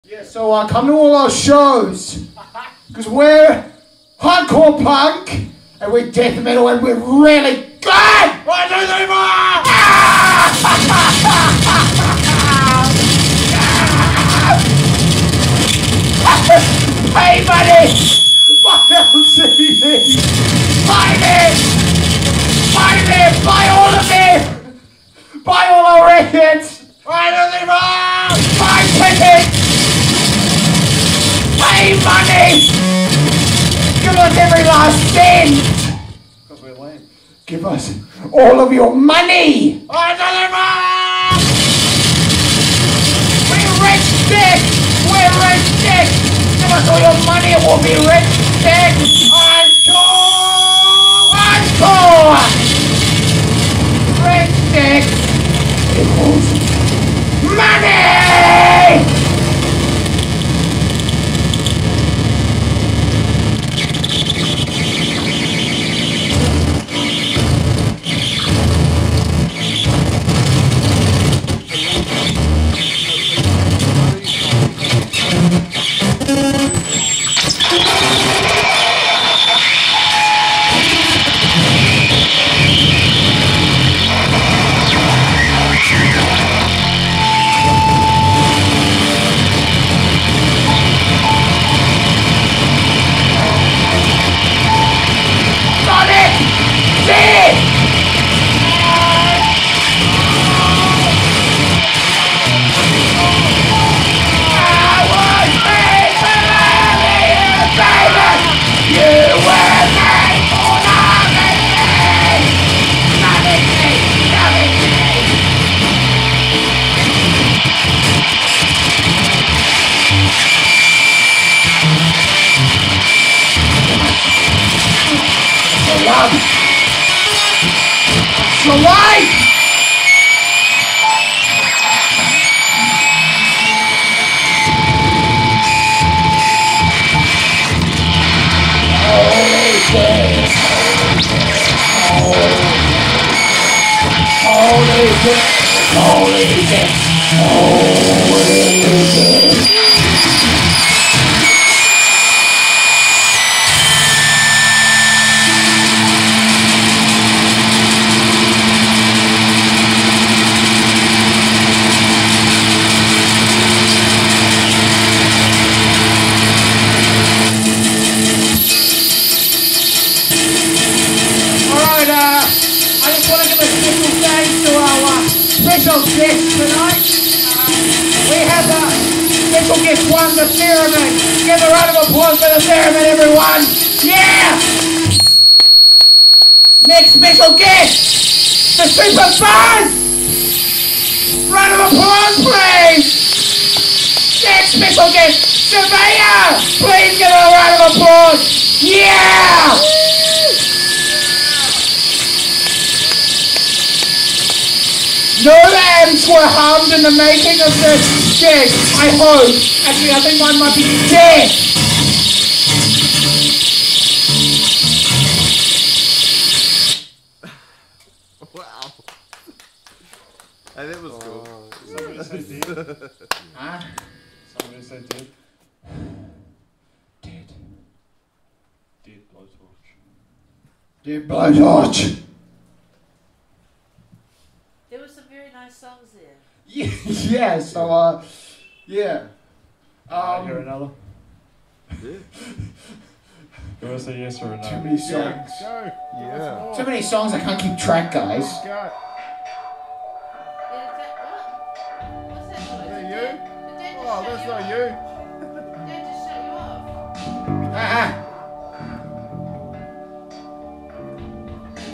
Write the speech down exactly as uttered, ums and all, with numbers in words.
Yeah, so uh, come to all our shows, because we're hardcore punk, and we're death metal, and we're really good! One, two, three, four! Hey, buddy! Buy L C D! Buy it! Buy it! Buy all of it! Buy all our records! One, two, three, four! Buy tickets! Pay money! Give us every last cent! Because we're lame. Give us all of your money! One, two, three, four! We're rich dicks! We're rich dicks! Give us all your money and we'll be rich dicks! Encore! Encore! Rich dicks equals money! In the making of this gig, I hope. Actually, I think mine might be dead. Wow. Hey, that was cool. Uh, somebody said dead. Huh? Somebody said dead. Dead. Dead blowtorch. Dead blowtorch. There were some very nice songs there. Yeah, yeah, so, uh, yeah. Um, hear Um, another? Yeah. Give us a yes or a no. too many songs. Go. Yeah. Too many songs, I can't keep track, guys. Go. Yeah, is that what? What's that noise? Is that Did you? Dad- did Dad just Oh, shut that's you not off? you. Dad just shut you off. Ah,